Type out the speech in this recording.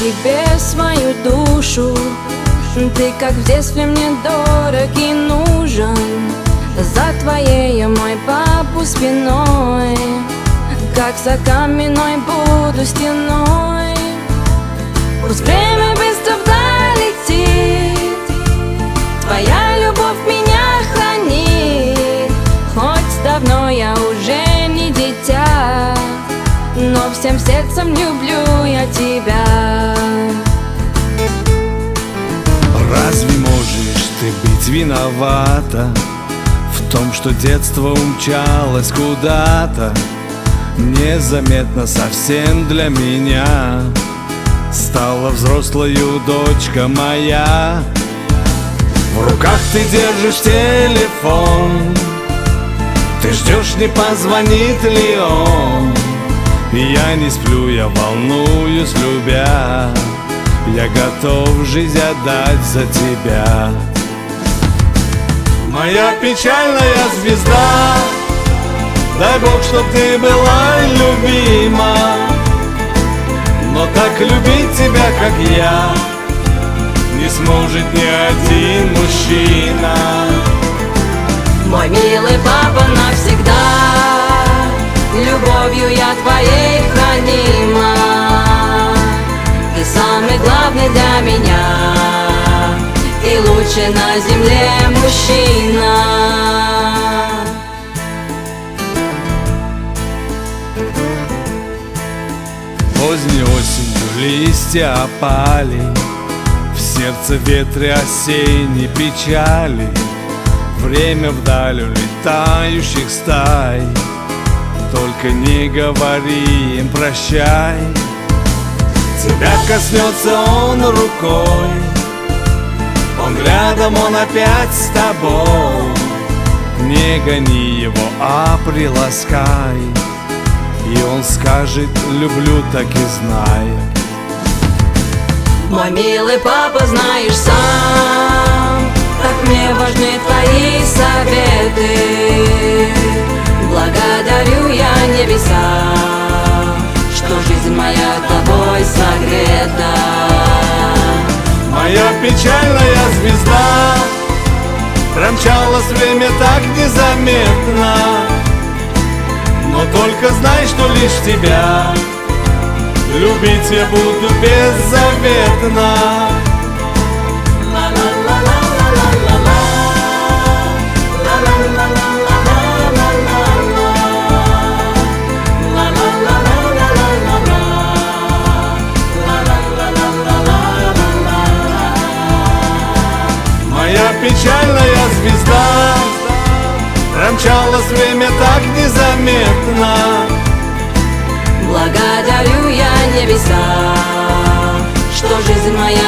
тебе свою душу. Ты как в детстве мне дорог и нужен. За твоей мой папу спиной, как за каменной буду стеной. Пусть время быстро вдаль летит, твоя любовь меня хранит. Хоть давно я уже не дитя, но всем сердцем люблю я тебя. Разве можешь ты быть виновата в том, что детство умчалось куда-то? Незаметно совсем для меня стала взрослою дочка моя. В руках ты держишь телефон, ты ждешь, не позвонит ли он. Я не сплю, я волнуюсь, любя, я готов жизнь отдать за тебя. Моя печальная звезда, дай Бог, чтоб ты была любима, но так любить тебя, как я, не сможет ни один мужчина. Мой милый папа, навсегда любовью я твоей хранима. Ты самый главный для меня и лучший на земле мужчина. Поздней осенью листья опали, в сердце ветре осенней печали. Время вдаль улетающих стай, только не говори им прощай. Тебя коснется он рукой, он рядом, он опять с тобой. Не гони его, а приласкай, и он скажет: люблю, так и знай. Мой милый папа, знаешь сам, как мне важны твои советы. Благодарю я небеса, что жизнь моя тобой согрета. Моя печальная звезда, промчалось время так незаметно, но только знай, что лишь тебя любить я буду беззаветно. Моя печальная звезда, промчалось время так незаметно. Благодарю я небеса, что жизнь моя